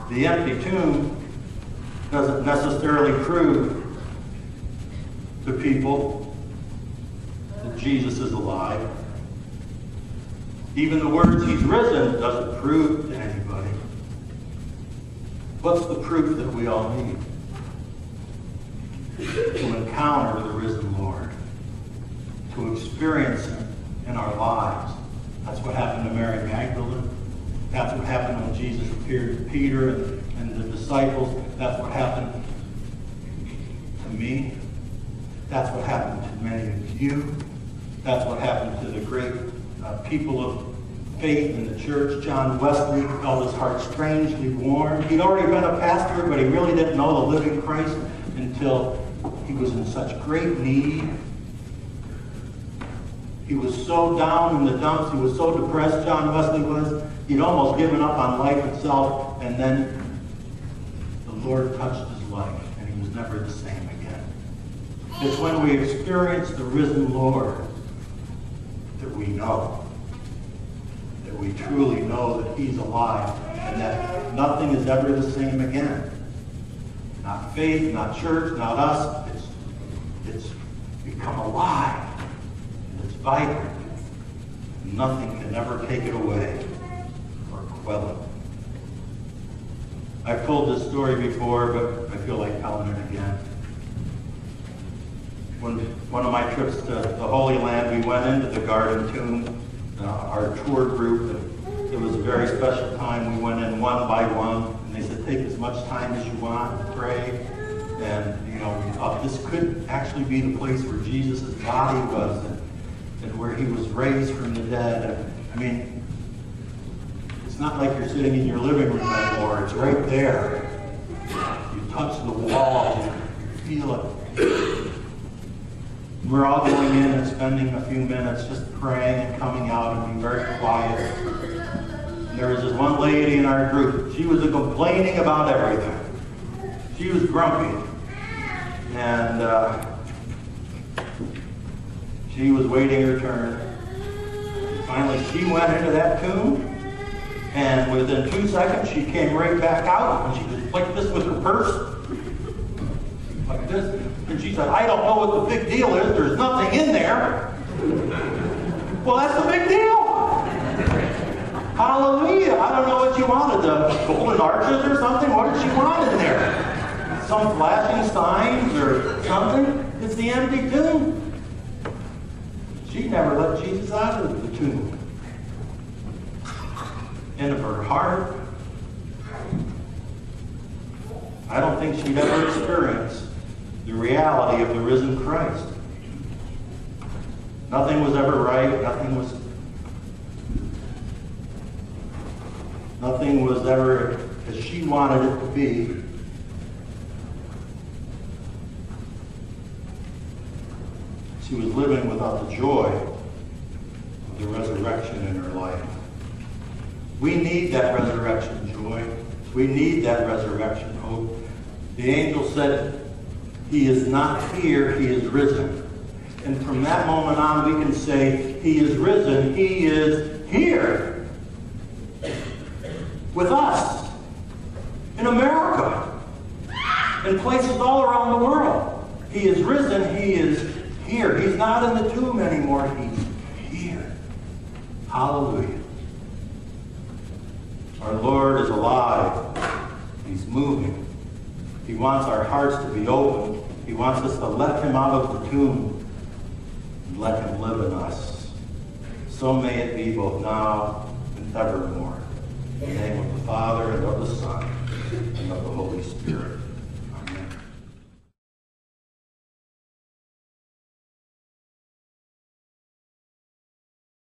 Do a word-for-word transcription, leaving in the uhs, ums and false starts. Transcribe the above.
The empty tomb doesn't necessarily prove to people that Jesus is alive. Even the words he's risen doesn't prove to anybody. What's the proof that we all need? To encounter the risen Lord. To experience him in our lives. That's what happened to Mary Magdalene. That's what happened when Jesus appeared to Peter and, and the disciples. That's what happened to me. That's what happened to many of you. That's what happened to the great uh, people of faith in the church. John Wesley felt his heart strangely warm. He'd already been a pastor, but he really didn't know the living Christ until he was in such great need. He was so down in the dumps. He was so depressed, John Wesley was. He'd almost given up on life itself. And then the Lord touched his life, and he was never the same again. It's when we experience the risen Lord that we know, that we truly know that he's alive, and that nothing is ever the same again. Not faith, not church, not us. It's, it's become alive. It's vibrant. Nothing can ever take it away or quell it. I've told this story before, but I feel like telling it again. When one of my trips to the Holy Land, we went into the Garden Tomb, uh, our tour group, and it was a very special time. We went in one by one, and they said, take as much time as you want to pray. And, you know, we thought this could actually be the place where Jesus' body was, and, and where he was raised from the dead. And, I mean, it's not like you're sitting in your living room anymore. It's right there. You touch the wall, you feel it. We're all going in and spending a few minutes just praying and coming out and being very quiet. And there was this one lady in our group. She was complaining about everything. She was grumpy. And uh, she was waiting her turn. And finally, she went into that tomb. And within two seconds, she came right back out. And she was like this with her purse. Like this. And she said, I don't know what the big deal is. There's nothing in there. Well, that's the big deal. Hallelujah. I don't know what you wanted. The golden arches or something? What did she want in there? Some flashing signs or something? It's the empty tomb. She never let Jesus out of the tomb. And of her heart, I don't think she'd ever experienced the reality of the risen Christ. Nothing was ever right. Nothing was nothing was ever as she wanted it to be. She was living without the joy of the resurrection in her life. We need that resurrection joy. We need that resurrection hope. The angel said, he is not here, he is risen. And from that moment on, we can say, he is risen, he is here. With us. In America. In places all around the world. He is risen, he is here. He's not in the tomb anymore, he's here. Hallelujah. Our Lord is alive. He's moving. He wants our hearts to be open. He wants us to let him out of the tomb and let him live in us. So may it be both now and evermore. In the name of the Father, and of the Son, and of the Holy Spirit.